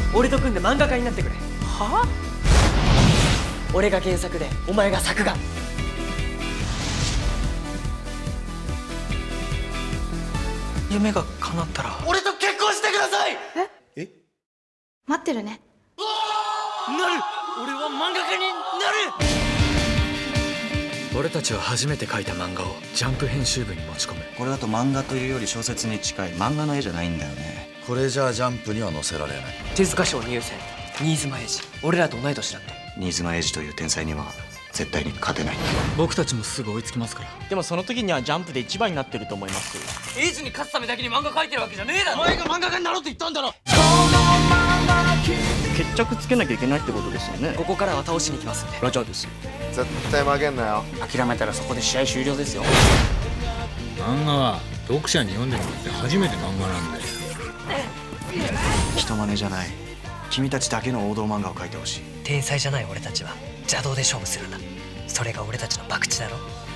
俺と組んで漫画家になってくれ。 はあ？ 俺が原作でお前が作画。夢が叶ったら俺と結婚してください。 え？ 待ってるね。 なる。俺は漫画家になる。 俺たちは初めて描いた漫画をジャンプ編集部に持ち込む。 これだと漫画というより小説に近い漫画の絵じゃないんだよね。 これじゃあジャンプには載せられない。 手塚賞入選、新妻英二。俺らと同い年だって。 新妻英二という天才には絶対に勝てない。 僕たちもすぐ追いつきますから。 でもその時にはジャンプで一番になってると思います。 英二に勝つためだけに漫画描いてるわけじゃねえだろ。お前が漫画家になろうって言ったんだろ。 決着つけなきゃいけないってことですよね。 ここからは倒しに行きますんで。 ラジャーです。 絶対負けんなよ。 諦めたらそこで試合終了ですよ。 漫画は読者に読んでもらって初めて漫画なんだよ。 人真似じゃない。君たちだけの王道漫画を描いてほしい。 天才じゃない俺たちは邪道で勝負するんだ。それが俺たちの博打だろ。